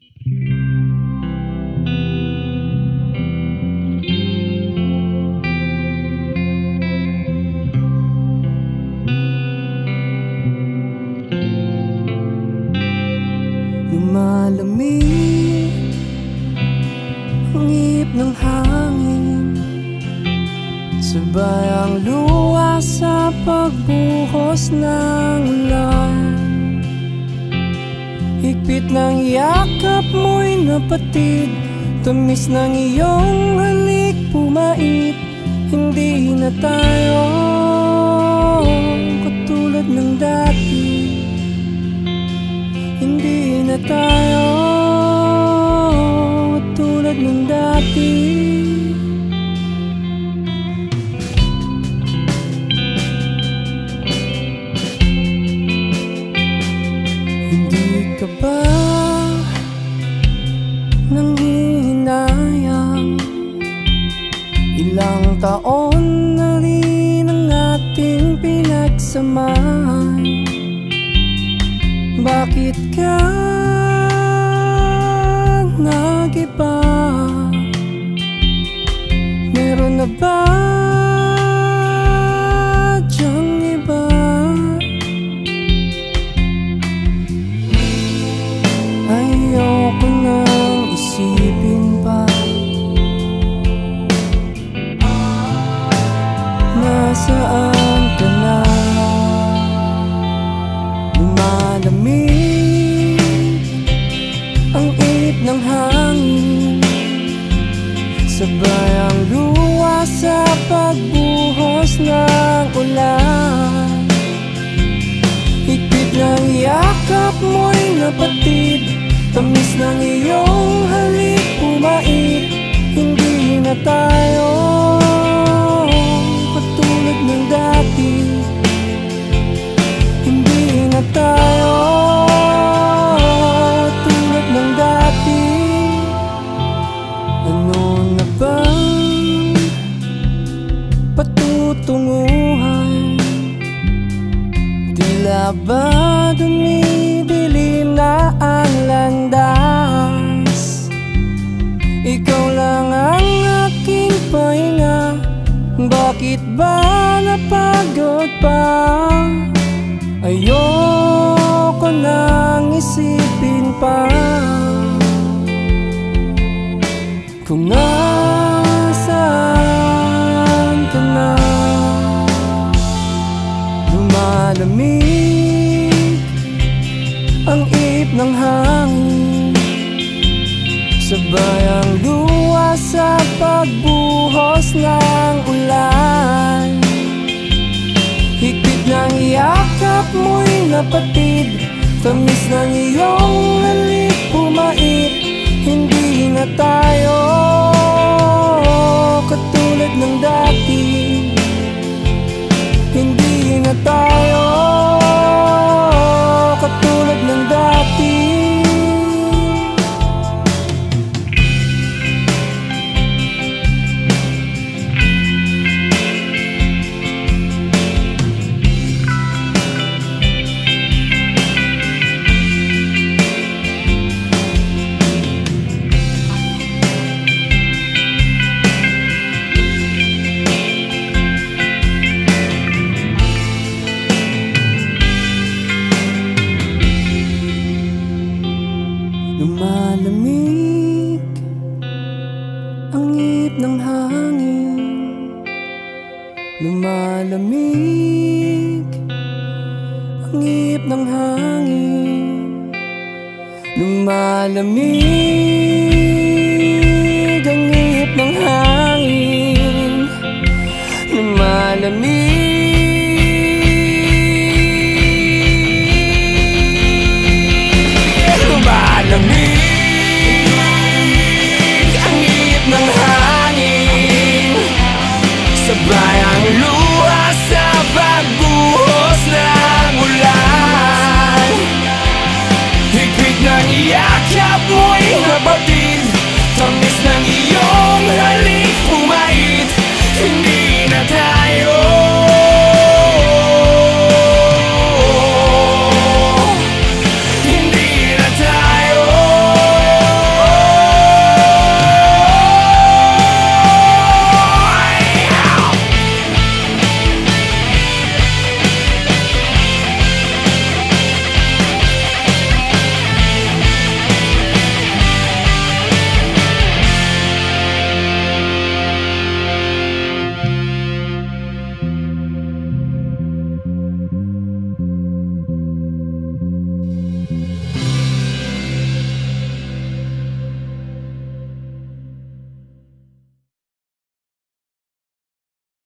Lumalamig ang ihip ng hangin, sabay ang luha sa pagbuhos ng ulan. Higpit ng yakap mo'y napatid, tamis ng iyong halik pumait. Hindi na tayo katulad ng dati, hindi na tayo katulad ng dati. Hindi ka ba nanghihinayang? Ilang taon na rin ang ating pinagsamahan. Bakit ka nag-iba? Meron na ba diyang iba? Ayoko nang isipin pa, nasaan ka na? Lumalamig ang ihip ng hangin, sabay ang luha sa pagbuhos ng ulan. Higpit ng yakap mo'y napatid, tamis ng iyong halik pumait. Hindi na tayo katulad ng dati, hindi na tayo tulad ng dati. Ano na bang patutunguhan? Tila ba dumidilim na ang landas? Ikaw lang ang aking pahinga, bakit ba napagod pa? Ayoko nang isipin pa kung nasaan ka na. Lumalamig ang ihip ng hangin, sabay ang luha sa pagbuhos ng ulan. Higpit ng yakap mo'y napatid, tamis ng iyong halik pumait. Hindi na tayo katulad ng dati, hindi na tayo katulad ng dati. Lumalamig ang ihip ng hangin, lumalamig ang ihip ng hangin, lumalamig ang ihip ng hangin, lumalamig